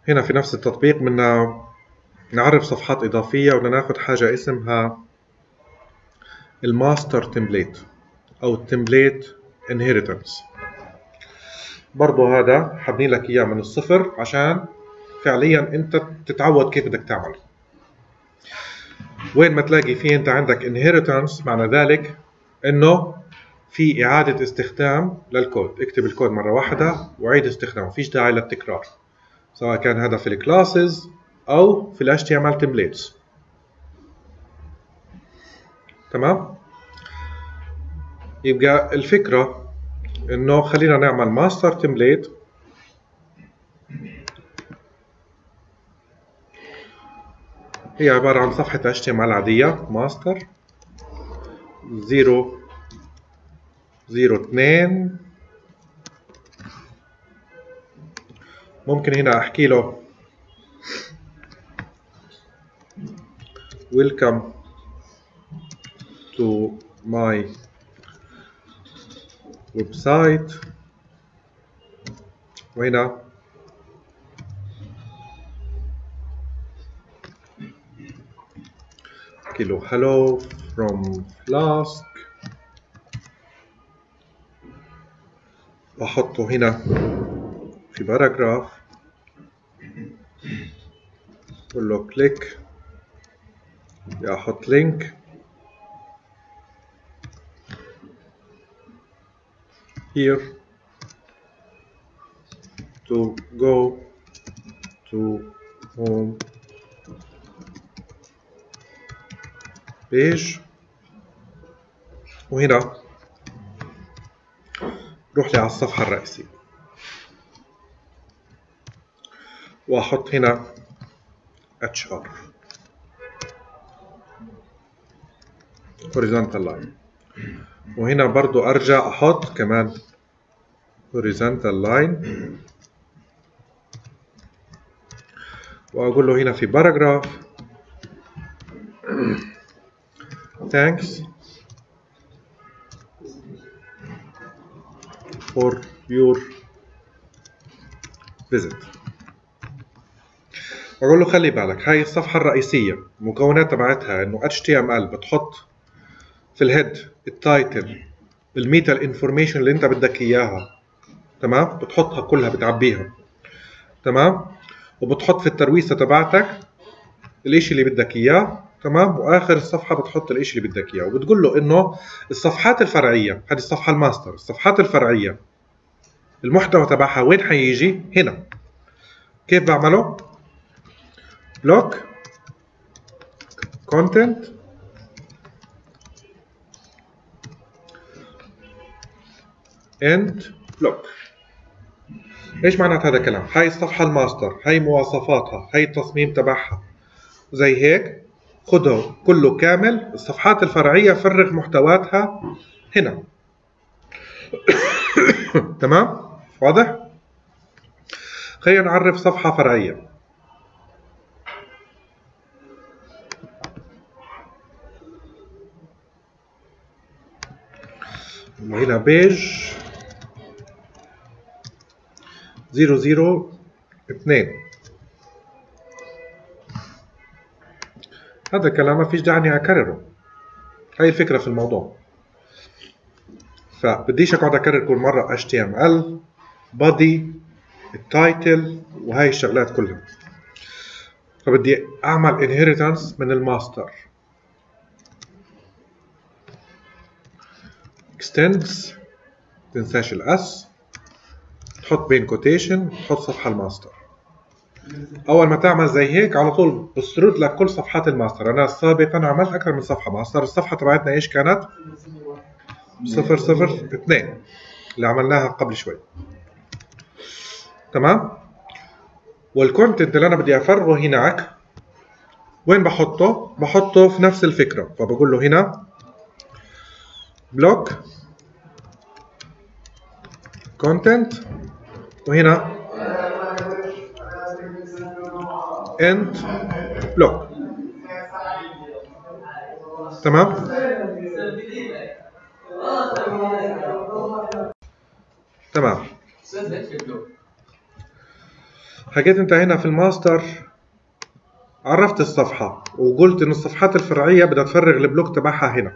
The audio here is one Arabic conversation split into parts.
هنا في نفس التطبيق بدنا نعرف صفحات إضافية وبدنا ناخد حاجة اسمها الماستر تمبليت أو التمبليت انهيرتنس. برضو هذا حابني لك إياه من الصفر عشان فعليا أنت تتعود كيف بدك تعمل. وين ما تلاقي فيه أنت عندك inheritance معنى ذلك إنه في إعادة استخدام للكود. اكتب الكود مرة واحدة وعيد استخدامه، فيش داعي للتكرار، سواء كان هذا في الكلاسز أو في ال HTML templates. تمام؟ يبقى الفكرة إنه خلينا نعمل ماستر تمبليت. هي عبارة عن صفحة HTML عادية ماستر 002. ممكن هنا أحكي له welcome to my website، وهنا أحكي له hello from Flask، وأحطه هنا في باراجراف، أقول له click، أحط لينك here to go to home page، وهنا روح لي على الصفحة الرئيسية، وأحط هنا HR horizontal line، وهنا برضو أرجع أحط كمان horizontal line، وأقول له هنا في باراجراف thanks for your visit. أقول له خلي بالك هاي الصفحة الرئيسية المكونات تبعتها إنه HTML بتحط في الهيد التايتل الميتا الانفورميشن اللي أنت بدك إياها، تمام، بتحطها كلها بتعبيها، تمام، وبتحط في الترويسة تبعتك الإشي اللي بدك إياه، تمام، وآخر الصفحة بتحط الإشي اللي بدك إياه، وبتقول له إنه الصفحات الفرعية، هذه الصفحة الماستر، الصفحات الفرعية المحتوى تبعها وين حيجي؟ هنا. كيف بعمله؟ block content and block. ايش معنات هذا الكلام؟ هاي الصفحة الماستر، هاي مواصفاتها، هاي التصميم تبعها، زي هيك خده كله كامل. الصفحات الفرعية فرغ محتواتها هنا. تمام؟ واضح؟ خلينا نعرف صفحة فرعية. وهنا بيج 002. هذا الكلام ما فيش داعي اني اكرره، هاي الفكرة في الموضوع. فبديش اقعد اكرر كل مرة HTML body التايتل وهاي الشغلات كلها. فبدي اعمل inheritance من الماستر. extends تنساش الاس، تحط بين كوتيشن، تحط صفحة الماستر. اول ما تعمل زي هيك على طول بسرد لك كل صفحات الماستر. انا سابقا عملت اكثر من صفحة ماستر. الصفحة تبعتنا ايش كانت؟ 002 اللي عملناها قبل شوي، تمام. والكونتنت اللي انا بدي افرغه هناك وين بحطه؟ بحطه في نفس الفكرة. فبقول له هنا بلوك كونتنت، وهنا end بلوك، تمام. تمام. حكيت انت هنا في الماستر عرفت الصفحة وقلت ان الصفحات الفرعية بدها تفرغ البلوك تبعها هنا.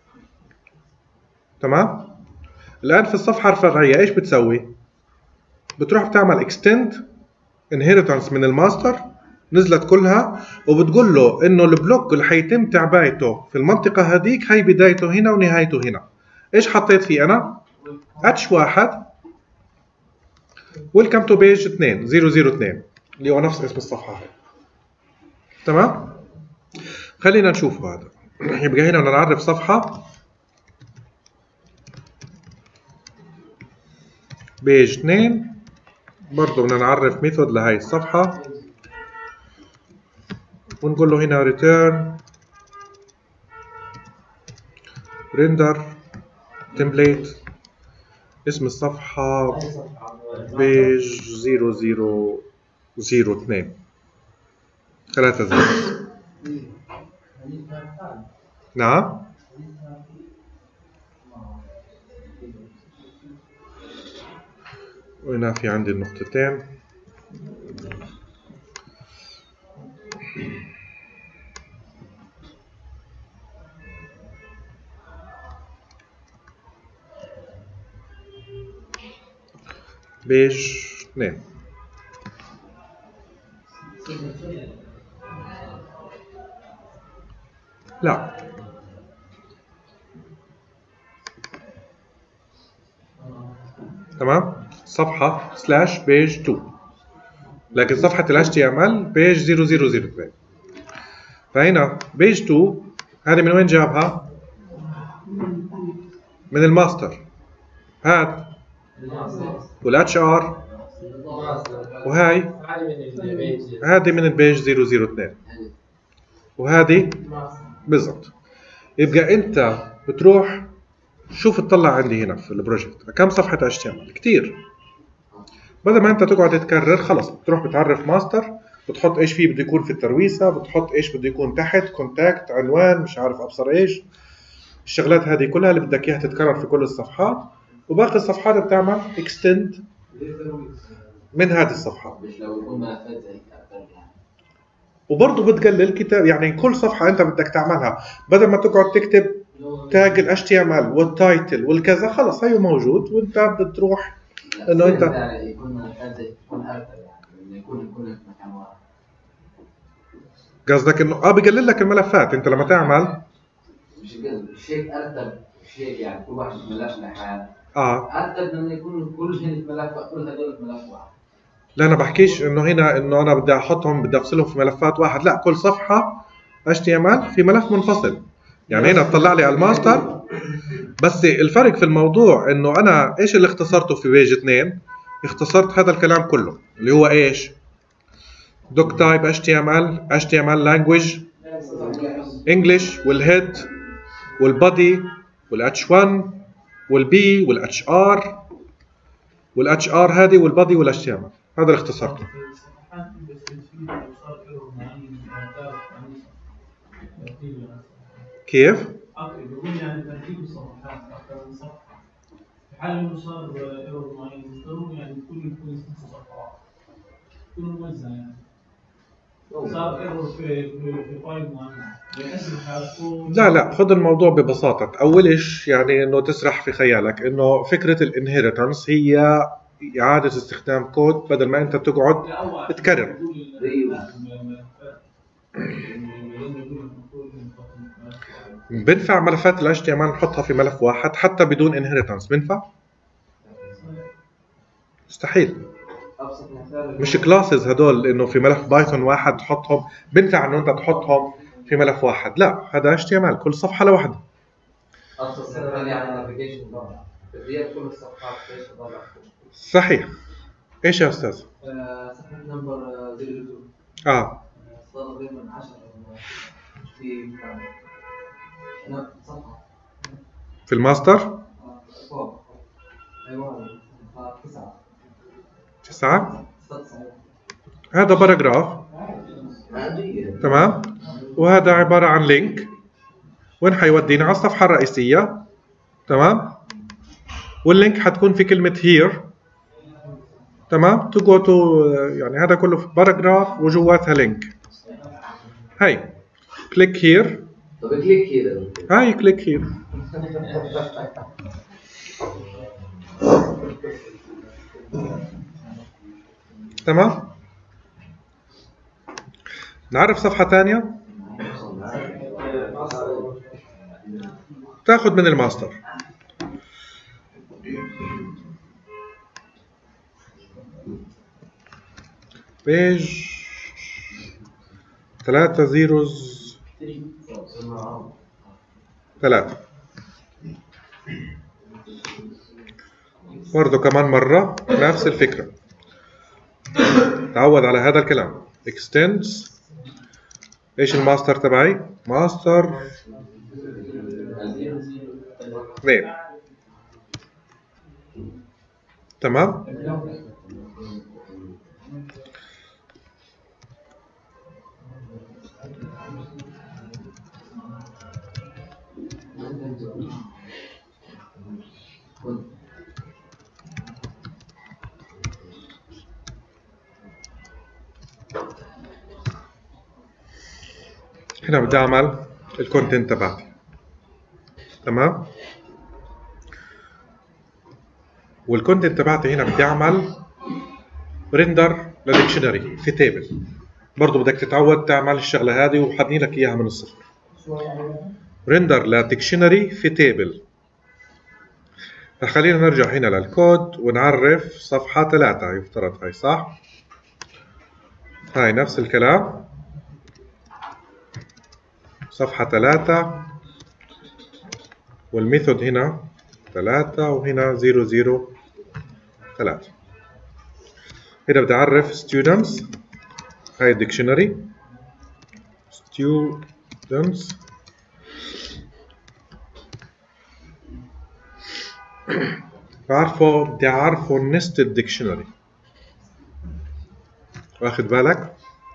تمام؟ الآن في الصفحة الفرعية ايش بتسوي؟ بتروح بتعمل extend inheritance من الماستر، نزلت كلها، وبتقول له انه البلوك اللي حيتم تعبئته في المنطقة هذيك هي بدايته هنا ونهايته هنا. ايش حطيت فيه انا؟ H1 Welcome to page 2 اللي هو نفس اسم الصفحة هاي. تمام؟ خلينا نشوف هذا. يبقى هنا بدنا نعرف صفحة page 2، برضه بدنا نعرف ميثود لهي الصفحة ونقول له هنا return render template اسم الصفحة page 0002 3 زيرو. نعم وهنا في عندي النقطتين. بيج 2 لا تمام، صفحة سلاش بيج 2، لكن صفحة ال HTML بيج 0002. فهنا بيج 2 هذه من وين جابها؟ من الماستر هاد والاتش ار، وهاي هذه من البيج 002 وهذه بالضبط. يبقى انت بتروح شوف تطلع عندي هنا في البروجكت كم صفحة HTML كتير. بدل ما انت تقعد تكرر خلص بتروح بتعرف ماستر، بتحط ايش فيه بده يكون في الترويسة، بتحط ايش بده يكون تحت، كونتاكت، عنوان، مش عارف ابصر ايش، الشغلات هذه كلها اللي بدك اياها تتكرر في كل الصفحات، وباقي الصفحات بتعمل اكستند من هذه الصفحة. وبرضه بتقلل كتاب، يعني كل صفحة انت بدك تعملها بدل ما تقعد تكتب تاج ال HTML والتايتل والكذا، خلص هيو موجود وانت بتروح انه انت قصدك انه بقلل لك الملفات انت لما تعمل مش هيك ارتب شيء، يعني كل واحد ملف لحاله ارتب لما يكون كل ملف كل هذول ملف واحد. لا انا بحكيش انه هنا انه انا بدي احطهم بدي افصلهم في ملفات واحد، لا كل صفحة HTML في ملف منفصل. يعني هنا طلع لي على الماستر، بس الفرق في الموضوع انه انا ايش اللي اختصرته في بيج 2؟ اختصرت هذا الكلام كله اللي هو ايش؟ دوك تايب HTML language English والهيد والبادي والH1 والبي والHR والHR هذه والبادي والHTML، هذا اللي اختصرته. كيف؟ بقول يعني ترتيب الصفحات اكثر من صفحه في حال انه صار ايرور معين يختارون يعني يكون 6 صفحات يكون موزع، يعني صار ايرور في فايل معين. لا خذ الموضوع ببساطة. أولش يعني إنه تسرح في خيالك إنه فكرة الانهيرتنس هي إعادة استخدام كود بدل ما أنت تقعد تكرر. بنفع ملفات ال HTML نحطها في ملف واحد حتى بدون انهيرتنس؟ بنفع؟ مستحيل. مش كلاسز هدول انه في ملف بايثون واحد تحطهم، بنفع انه انت تحطهم في ملف واحد، لا هذا HTML كل صفحة لوحدها. صحيح. ايش يا استاذ؟ صفحة نمبر 02 صار تقريبا 10 في انا صفحة في الماستر ايوه 9 هذا باراجراف تمام، وهذا عبارة عن لينك وين حيودينا على الصفحة الرئيسية. تمام، واللينك حتكون في كلمة here تمام. تو جو تو يعني هذا كله في باراجراف وجواتها لينك. هاي كليك هير. طب كليك هير. هاي كليك هير. تمام. نعرف صفحة ثانية تاخذ من الماستر. بيج 3 زيروز 3 برضو كمان مرة نفس الفكرة. تعود على هذا الكلام. extends. ايش الماستر تبعي؟ ماستر 2. تمام. هنا بدي اعمل الكونتنت تبعتي. تمام. والكونتنت تبعتي هنا بدي اعمل ريندر لديكشنري في تيبل. برضه بدك تتعود تعمل الشغله هذه وحدني لك اياها من الصفر. ريندر لديكشنري في تيبل. فخلينا نرجع هنا للكود ونعرف صفحه 3 يفترض هاي صح؟ هاي نفس الكلام. صفحة 3 والميثود هنا 3 وهنا 003. هنا بدي أعرف students. هاي dictionary students. بدي أعرفه nested dictionary. واخد بالك؟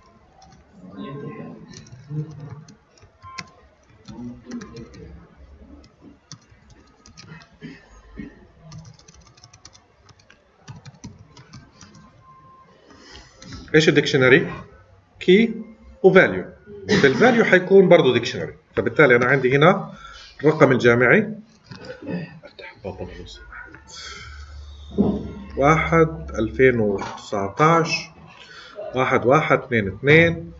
ايش الديكشنري؟ كي وفاليو. الفاليو حيكون برضه ديكشنري. فبالتالي انا عندي هنا الرقم الجامعي. افتح بابا لو سمحت. 1/2019 1122.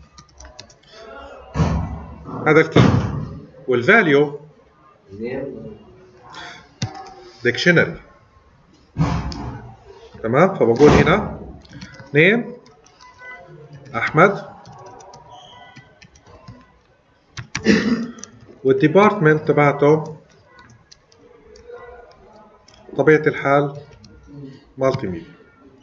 هذا الكي. والفاليو ديكشنري. تمام. فبقول هنا نيم أحمد والديبارتمنت تبعته طبيعة الحال مالتي ميديا.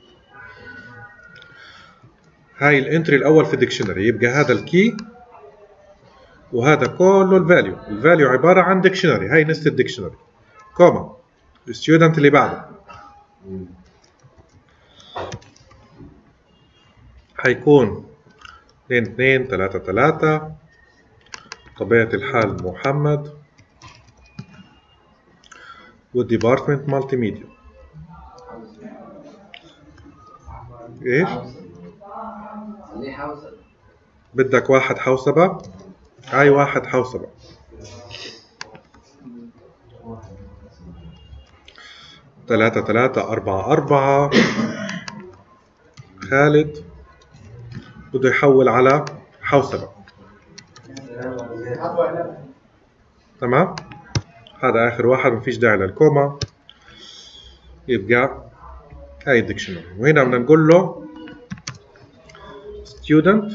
هاي الانتري الأول في الديكشنري. يبقى هذا الكي وهذا كله الفاليو. الفاليو عبارة عن ديكشنري. هاي نستد ديكشنري كوما الستودنت اللي بعده حيكون 2 2 3 3 طبيعة الحال محمد والديبارتمنت مالتي ميديا. ايش؟ بدك واحد حوسبة. هاي واحد حوسبة. ثلاثة 3 4 4. خالد بده يحول على حوسبة. تمام. هذا آخر واحد ما فيش داعي للكوما. يبقى هاي الديكشنري. وهنا بدنا نقول له student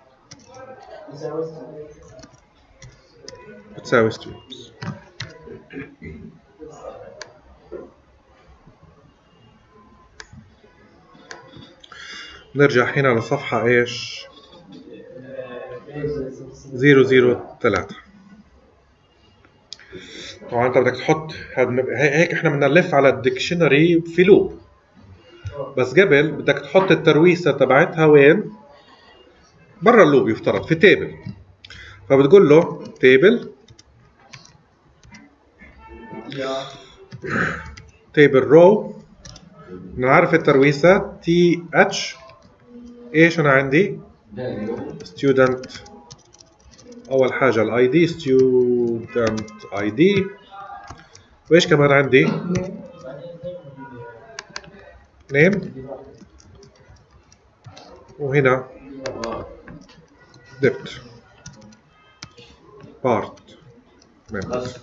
بتساوي students. نرجع هنا لصفحة ايش 003. طبعا انت بدك تحط هيك احنا بدنا نلف على الديكشنري في لوب. بس قبل بدك تحط الترويسة تبعتها وين؟ برا اللوب يفترض في تيبل. فبتقول له تيبل رو نعرف الترويسات تي اتش. ايش انا عندي؟ ستودنت. اول حاجه الاي دي ستودنت اي دي. وايش كمان عندي؟ نيم. وهنا ديبت بارت ممبرز.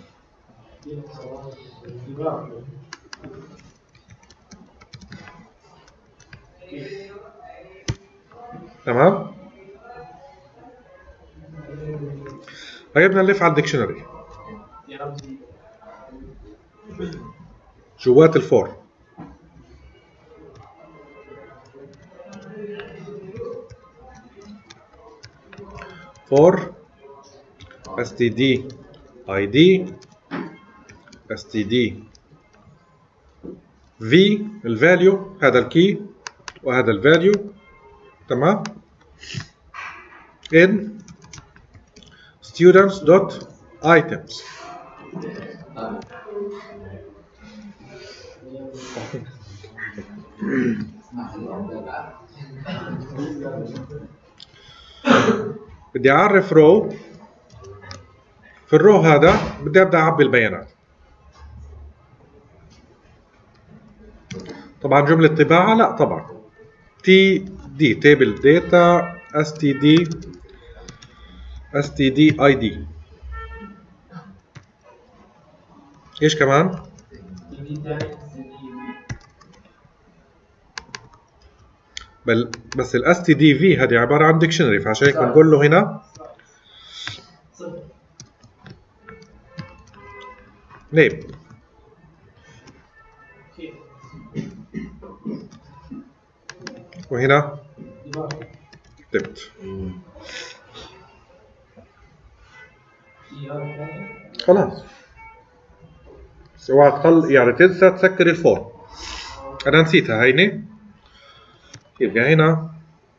تمام. هيا بدنا نلف على الديكشنري جوات الفور. فور std id std v الفاليو، هذا الكي وهذا الفاليو. تمام. in students dot items. بدي اعرف رو. في الرو هذا بدي ابدا اعبي البيانات. طبعا جملة طباعة لا طبعا تي دي تيبل داتا std id. ايش كمان؟ بس ال stdv هذه عبارة عن ديكشنري، فعشان هيك بنقول له هنا نيم. وهنا دبت. خلاص اوعى تخل يعني تنسى تسكر الفور. انا نسيتها هيني. يبقى هنا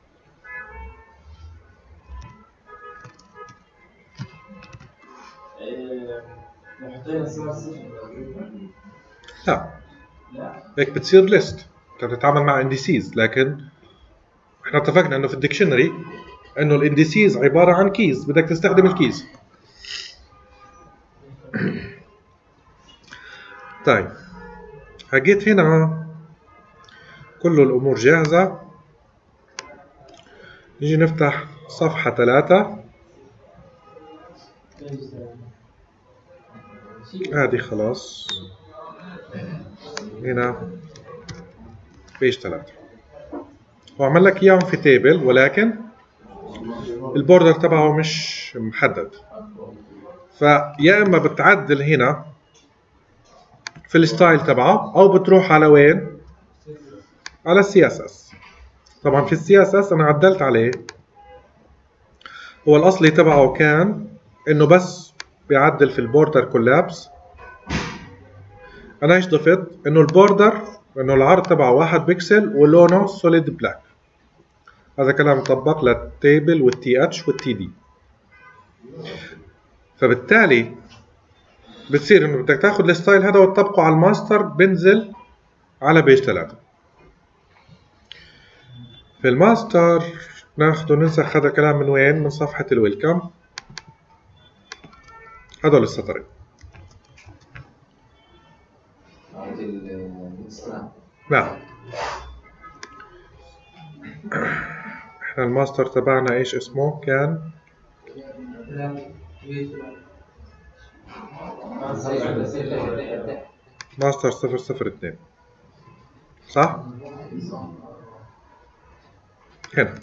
لا هيك بتصير ليست. انت بتتعامل مع انديسيز، لكن احنا اتفقنا انه في الديكشنري انه الانديسيز عباره عن كيز، بدك تستخدم الكيز. طيب حكيت هنا كل الامور جاهزه. نيجي نفتح صفحه 3. هذه خلاص. هنا بيج 3 وعمل لك اياهم في تيبل، ولكن البوردر تبعه مش محدد. فيا اما بتعدل هنا في الستايل تبعه، او بتروح على وين؟ على السي اس اس. طبعا في السي اس اس انا عدلت عليه. هو الاصلي تبعه كان انه بس بيعدل في البوردر كولابس. انا ايش ضفت؟ انه البوردر انه العرض تبعه 1 بكسل ولونه سوليد بلاك. هذا كلام مطبق للتيبل والتي اتش والتي دي. فبالتالي بتصير انه بدك تاخذ الستايل هذا وتطبقه على الماستر، بنزل على بيج 3. في الماستر ناخذ ننسخ هذا الكلام من وين؟ من صفحة الويلكم. هذول السطرين. نعم. احنا الماستر تبعنا ايش اسمه كان؟ ماستر 002 صح؟ هنا.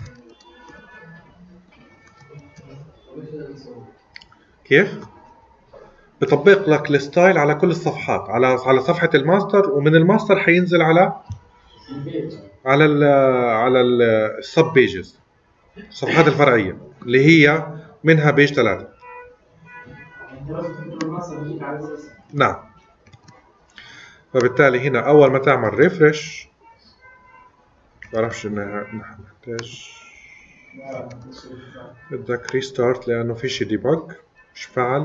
كيف؟ بطبق لك الستايل على كل الصفحات، على صفحة الماستر، ومن الماستر حينزل على السب بيجز، الصفحات الفرعية اللي هي منها بيج 3. نعم. فبالتالي هنا أول ما تعمل ريفرش، بعرفش إنها نحتاج بدك ريستارت لأنه فيش ديبج مش فعل.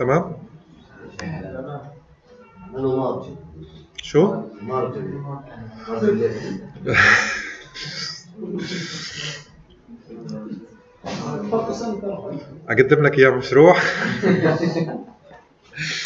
تمام؟ أنا مارجن. شو؟ مارجن. اقدم لك اياه مشروع.